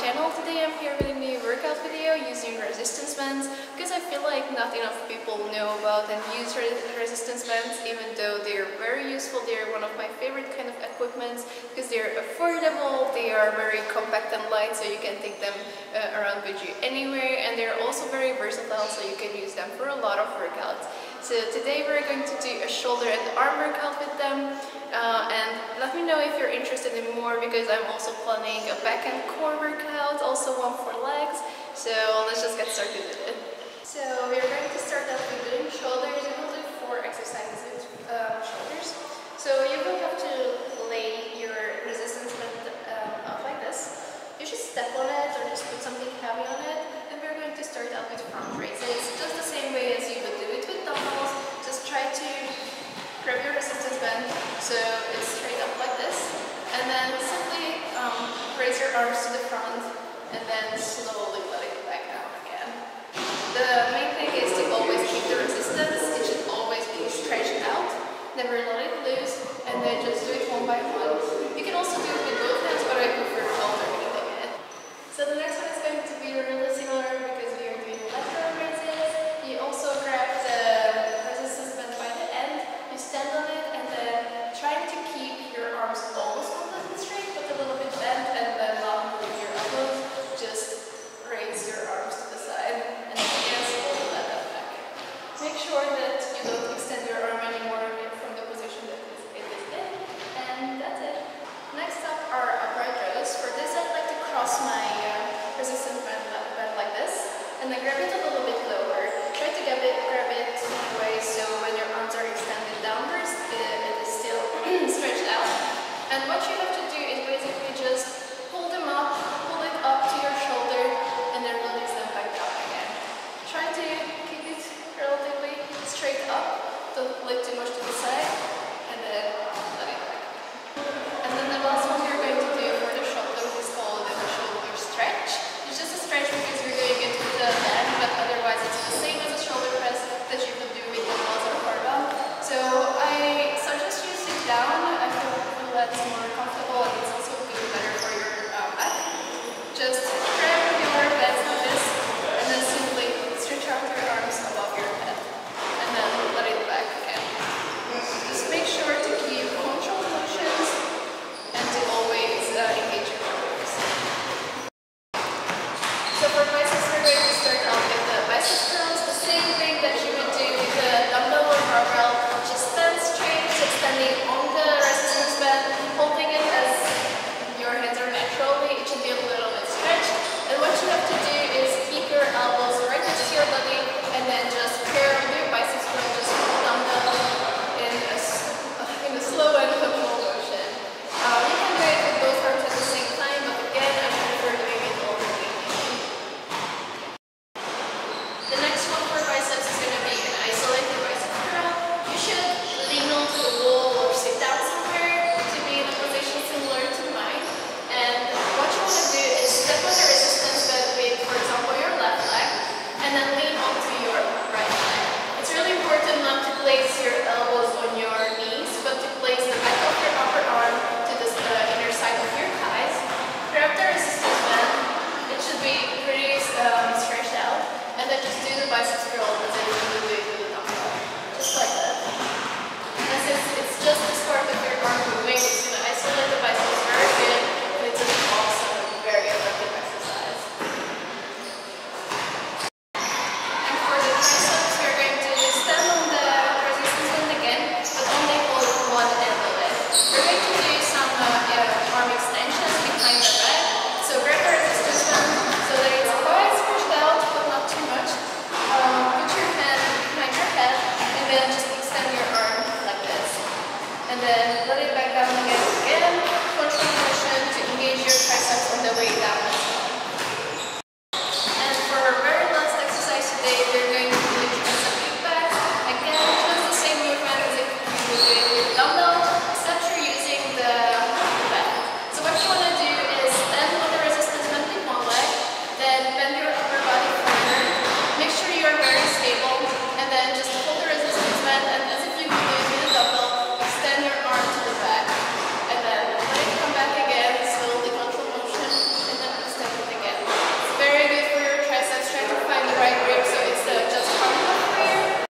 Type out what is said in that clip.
channel. Today I'm here with a new workout video using resistance bands because I feel like not enough people know about and use resistance bands, even though they're very useful. They're one of my favorite kind of equipments because they're affordable, they are very compact and light, so you can take them around with you anywhere, and they're also very versatile, so you can use them for a lot of workouts. So today we're going to do a shoulder and arm workout with them, and let me know if you're interested in more because I'm also planning a back and core workout, also one for legs. So let's just get started with it. So we're going to start off with doing shoulders, and we'll do 4 exercises with shoulders. So you will have to lay your resistance band out like this. You should step on it or just put something heavy on it, and we're going to start out with front raises, just the same way as you would do it with dumbbells. Just try to grab your resistance band so it's straight up like this, and then simply raise your arms to the front and then slowly let it back down again. The main thing is to always keep the resistance. It should always be stretched out, never let